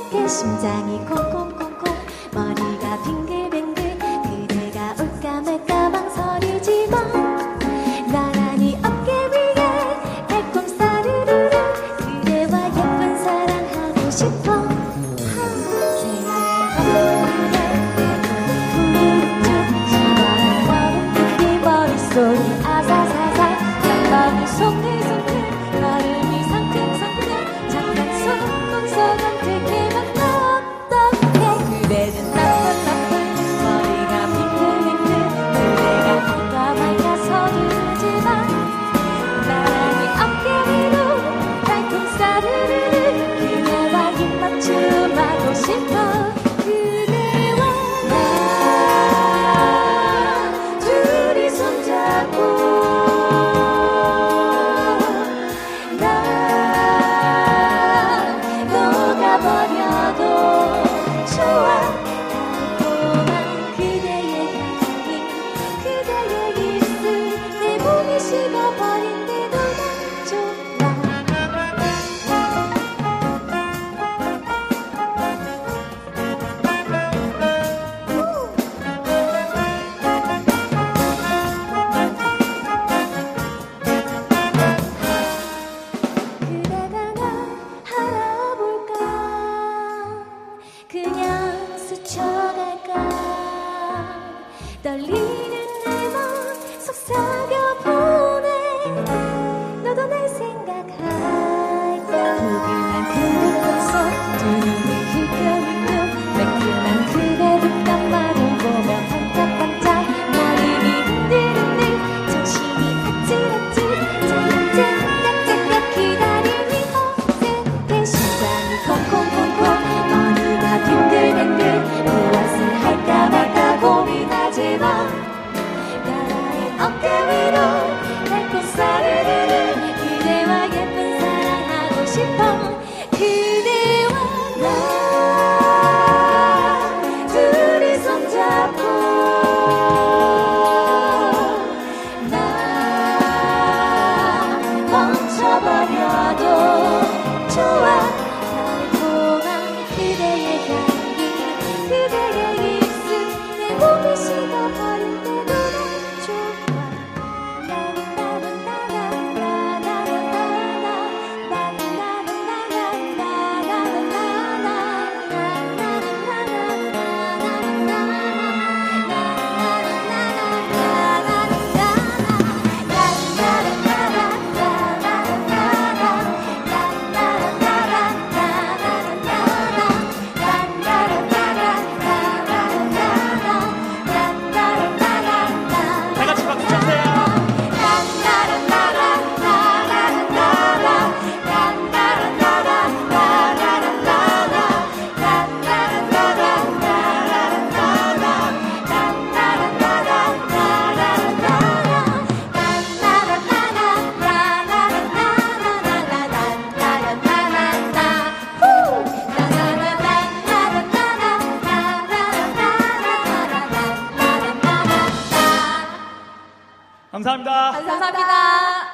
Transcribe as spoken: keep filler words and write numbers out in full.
내 심장이 콩콩콩콩 머리가 빙글빙글 그대가 올까 말까 망설이지만 나란히 어깨 위에 달콤 사르르르 그대와 예쁜 사랑하고 싶어 새하얀 거울에 내 시원한 얼음빛이 머릿속이 아사사사 땀방울 송글송글 걸음이 상큼상큼 잠깐 소곤소곤 들키면 어떡해 그대는 나쁜 나쁜 머리가 빙글빙글 그대가 할까 말까 서두르지만 나란히 어깨 위로 달콤 사르르르 그대와 입맞춤하고 싶어 그대와 나 둘이 손잡고 버려도 좋아 달콤한 그대의 향기 그대의 입술 내 몸이 식어버린데도 난 좋아 그대가 날 알아볼까 그냥 스쳐갈까 떨리는 내 맘 속삭여보내 너도 날 생각할까 포근한 그 손 두 눈이 힐끔힐끔 매끈한 그대 눈감만을 보며 반짝반짝 마음이 흔들흔들 정신이 아찔아찔 짝짝짝짝 기다림이 어색해 심장이 콩콩콩콩 머리가 빙글빙글 무엇을 할까 말까 고민하지만 나의 어깨 위로 달콤 사르르르 그대와 예쁜 사랑하고 싶어 그대와 나 둘이 손잡고 나 멈춰버려도 좋아 달콤한 그대의 향기 그대의 입술 내 몸이 식어버릴 때도 난 좋아 다 같이 박수 쳐주세요. 감사합니다. 감사합니다.